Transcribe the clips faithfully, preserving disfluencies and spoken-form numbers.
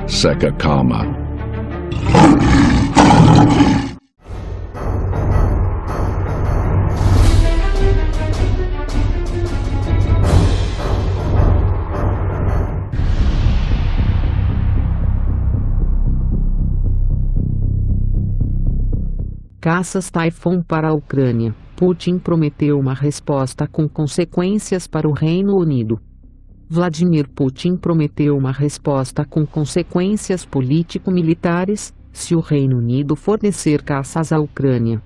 Sekakama. Caças Typhoon para a Ucrânia. Putin prometeu uma resposta com consequências para o Reino Unido. Vladimir Putin prometeu uma resposta com consequências político-militares, se o Reino Unido fornecer caças à Ucrânia.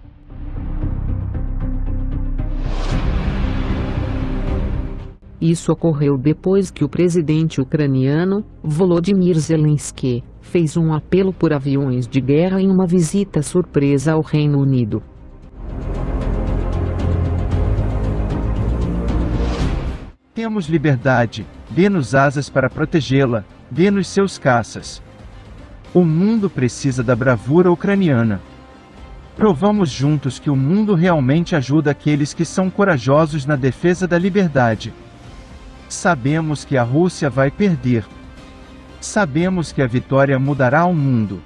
Isso ocorreu depois que o presidente ucraniano, Volodymyr Zelensky, fez um apelo por aviões de guerra em uma visita surpresa ao Reino Unido. Temos liberdade, dê-nos asas para protegê-la, dê-nos seus caças. O mundo precisa da bravura ucraniana. Provamos juntos que o mundo realmente ajuda aqueles que são corajosos na defesa da liberdade. Sabemos que a Rússia vai perder. Sabemos que a vitória mudará o mundo.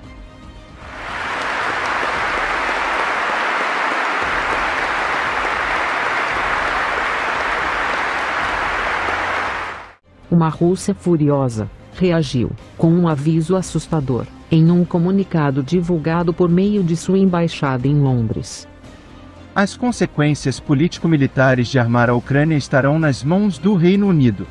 Uma Rússia furiosa reagiu com um aviso assustador em um comunicado divulgado por meio de sua embaixada em Londres. As consequências político-militares de armar a Ucrânia estarão nas mãos do Reino Unido.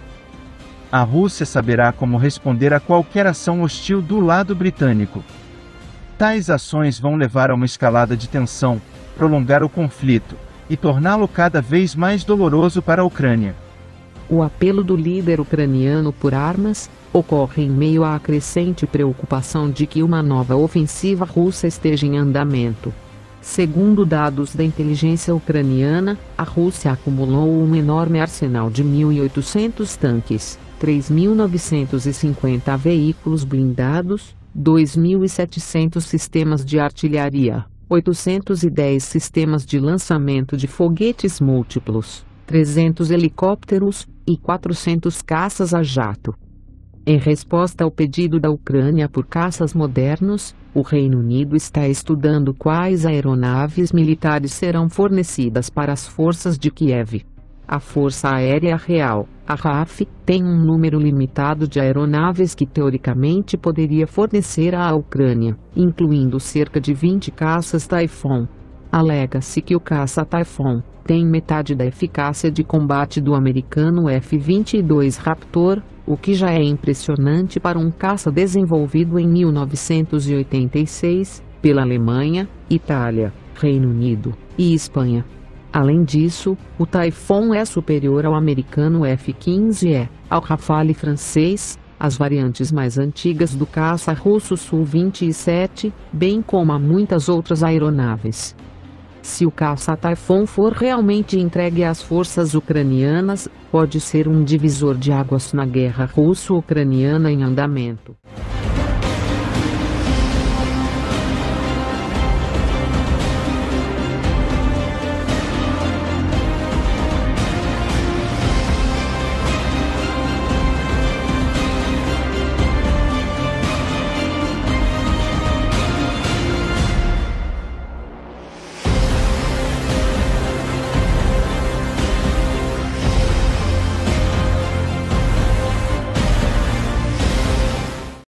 A Rússia saberá como responder a qualquer ação hostil do lado britânico. Tais ações vão levar a uma escalada de tensão, prolongar o conflito e torná-lo cada vez mais doloroso para a Ucrânia. O apelo do líder ucraniano por armas ocorre em meio à crescente preocupação de que uma nova ofensiva russa esteja em andamento. Segundo dados da inteligência ucraniana, a Rússia acumulou um enorme arsenal de mil e oitocentos tanques, três mil novecentos e cinquenta veículos blindados, dois mil e setecentos sistemas de artilharia, oitocentos e dez sistemas de lançamento de foguetes múltiplos, trezentos helicópteros e quatrocentos caças a jato. Em resposta ao pedido da Ucrânia por caças modernos, o Reino Unido está estudando quais aeronaves militares serão fornecidas para as forças de Kiev. A Força Aérea Real, a R A F, tem um número limitado de aeronaves que teoricamente poderia fornecer à Ucrânia, incluindo cerca de vinte caças Typhoon. Alega-se que o caça Typhoon tem metade da eficácia de combate do americano F vinte e dois Raptor, o que já é impressionante para um caça desenvolvido em mil novecentos e oitenta e seis, pela Alemanha, Itália, Reino Unido e Espanha. Além disso, o Typhoon é superior ao americano F quinze E, ao Rafale francês, às variantes mais antigas do caça russo Su vinte e sete, bem como a muitas outras aeronaves. Se o caça Typhoon for realmente entregue às forças ucranianas, pode ser um divisor de águas na guerra russo-ucraniana em andamento.